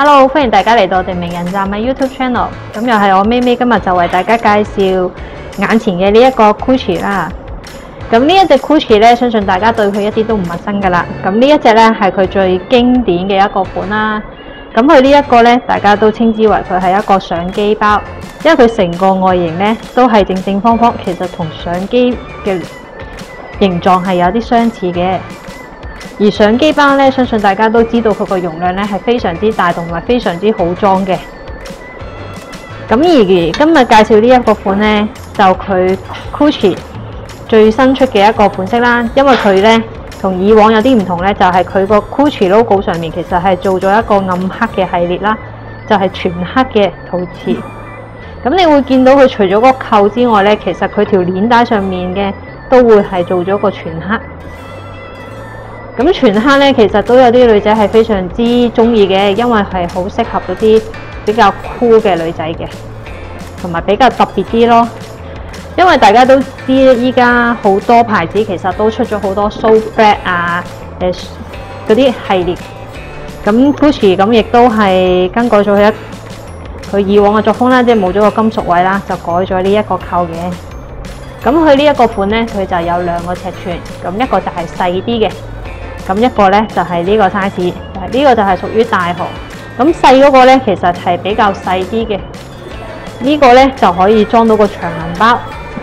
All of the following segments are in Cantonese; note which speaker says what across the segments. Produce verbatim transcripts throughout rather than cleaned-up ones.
Speaker 1: Hello， 歡迎大家嚟到我哋名人站嘅 YouTube Channel。咁又係我咪咪今日就為大家介紹眼前嘅呢一個 Gucci 啦。咁呢一隻 Gucci 咧，相信大家對佢一啲都唔陌生噶啦。咁呢一隻咧係佢最經典嘅一個款啦。咁佢呢一個咧，大家都稱之為佢係一個相機包，因為佢成個外形咧都係正正方方，其實同相機嘅形狀係有啲相似嘅。而相機包咧，相信大家都知道佢個容量咧係非常之大，同埋非常之好裝嘅。咁而今日介紹呢一個款咧，就佢 Gucci 最新出嘅一個款式啦。因為佢咧同以往有啲唔同咧，就係佢個 Gucci logo 上面其實係做咗一個暗黑嘅系列啦，就係全黑嘅陶瓷。咁你會見到佢除咗個扣之外咧，其實佢條鏈帶上面嘅都會係做咗個全黑。咁全黑咧，其實都有啲女仔係非常之中意嘅，因為係好適合嗰啲比較酷嘅女仔嘅，同埋比較特別啲咯。因為大家都知依家好多牌子其實都出咗好多 So Black 啊，誒嗰啲系列。咁 Gucci 咁亦都係更改咗佢一佢以往嘅作風啦，即係冇咗個金屬位啦，就改咗呢一個扣嘅。咁佢呢一個款咧，佢就有兩個尺寸，咁一個就係細啲嘅。咁一個咧就係呢個 size， 呢個就係屬於大號。咁細嗰個咧其實係比較細啲嘅，呢個咧就可以裝到個長銀包。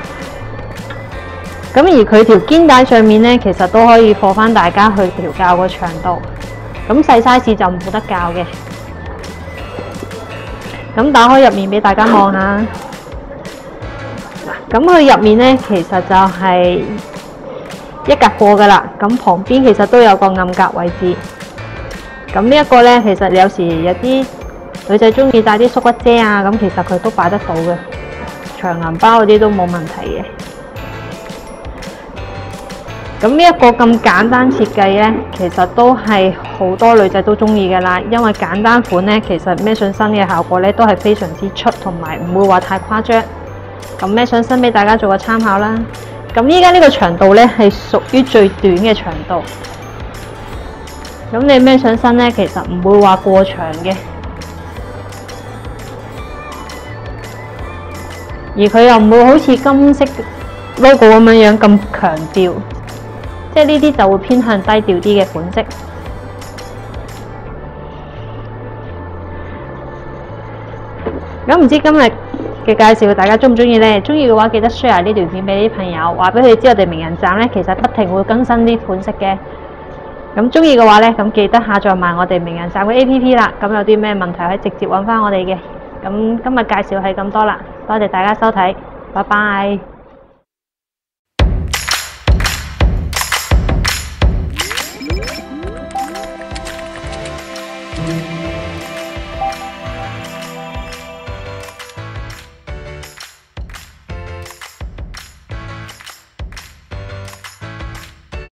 Speaker 1: 咁而佢條肩帶上面咧，其實都可以放翻大家去調校個長度。咁細 size 就冇得校嘅。咁打開入面俾大家望下。咁佢入面咧其實就係一格過噶啦，咁旁邊其實都有個暗格位置。咁呢一個呢，其實有時有啲女仔中意帶啲縮骨遮啊，咁其實佢都擺得到嘅，長銀包嗰啲都冇問題嘅。咁呢一個咁簡單設計呢，其實都係好多女仔都中意噶啦，因為簡單款呢，其實孭上身嘅效果呢都係非常之出，同埋唔會話太誇張。咁孭上身俾大家做個參考啦。咁依家呢個長度咧係屬於最短嘅長度，咁你孭上身咧其實唔會話過長嘅，而佢又唔會好似金色 logo 咁樣樣咁強調，即係呢啲就會偏向低調啲嘅款式。咁唔知今日嘅介紹大家中唔中意呢？中意嘅話記得 share 呢條片俾啲朋友，話俾佢哋知我哋名人站呢其實不停會更新啲款式嘅。咁中意嘅話呢，咁記得下載埋我哋名人站嘅 A P P 啦。咁有啲咩問題可以直接揾翻我哋嘅。咁今日介紹係咁多啦，多謝大家收睇，拜拜。